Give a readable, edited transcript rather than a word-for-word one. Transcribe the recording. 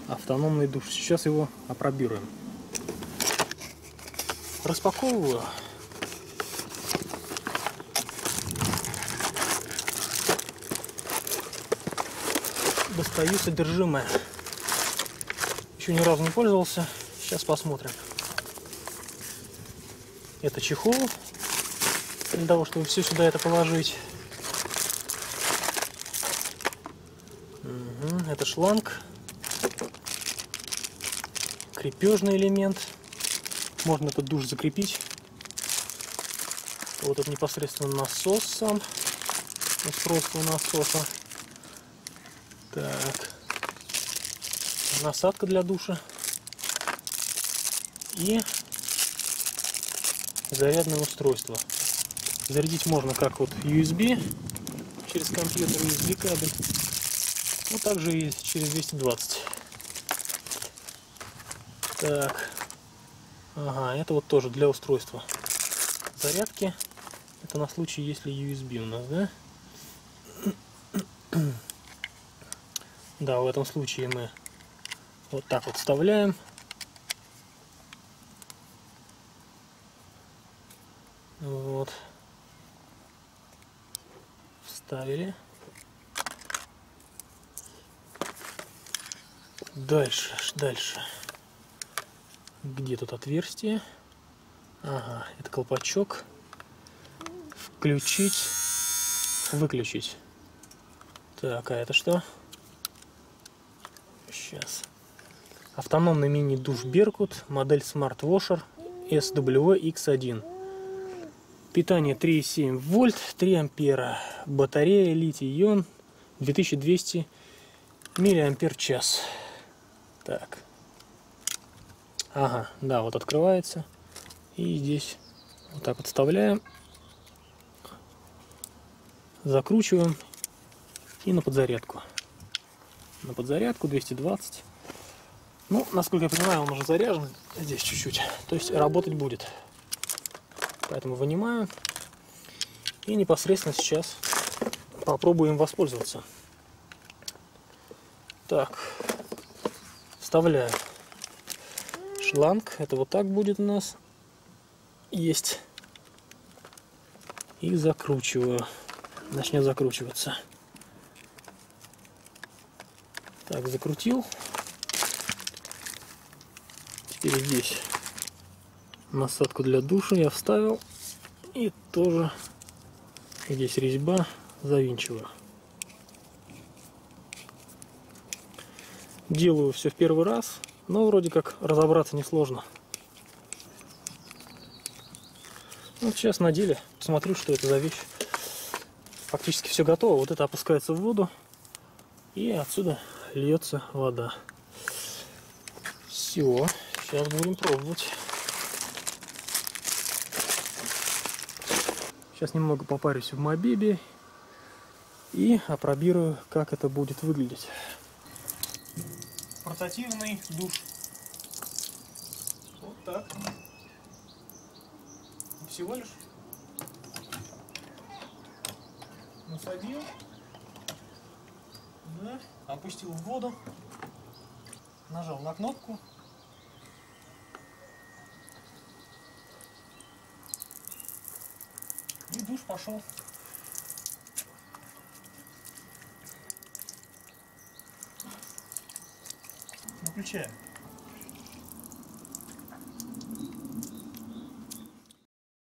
Автономный душ. Сейчас его опробируем. Распаковываю. Достаю содержимое. Еще ни разу не пользовался. Сейчас посмотрим. Это чехол для того, чтобы все сюда это положить. Это шланг. Крепежный элемент. Можно этот душ закрепить. Вот это непосредственно насос сам. Устройство насоса. Так. Насадка для душа. И зарядное устройство. Зарядить можно как вот USB через компьютер, USB кабель. Ну также и через 220. Так. Ага, это вот тоже для устройства зарядки. Это на случай, если USB у нас, да? Да, в этом случае мы вот так вот вставляем. Вот. Вставили. Дальше. Где тут отверстие? Ага, это колпачок. Включить, выключить. Так, а это что? Сейчас. Автономный мини-душ Беркут, модель Smart Washer SWX1. Питание 3,7 вольт, 3 ампера. Батарея литий-ион 2200 миллиампер-час. Так. Ага, да, вот открывается. И здесь вот так вот вставляем. Закручиваем. И на подзарядку. На подзарядку 220. Ну, насколько я понимаю, он уже заряжен. Здесь чуть-чуть. То есть работать будет. Поэтому вынимаю. И непосредственно сейчас попробуем воспользоваться. Так. Вставляю шланг. Это вот так будет у нас. Есть. И закручиваю. Начнет закручиваться. Так, закрутил. Теперь здесь насадку для душа я вставил. И тоже здесь резьба, завинчиваю. Делаю все в первый раз, но вроде как разобраться несложно. Вот сейчас на деле посмотрю, что это за вещь. Фактически все готово. Вот это опускается в воду, и отсюда льется вода. Все, сейчас будем пробовать. Сейчас немного попарюсь в Мобибе и опробирую, как это будет выглядеть. Портативный душ. Вот так. Всего лишь насадил, да, опустил в воду, нажал на кнопку. И душ пошел. Выключаем.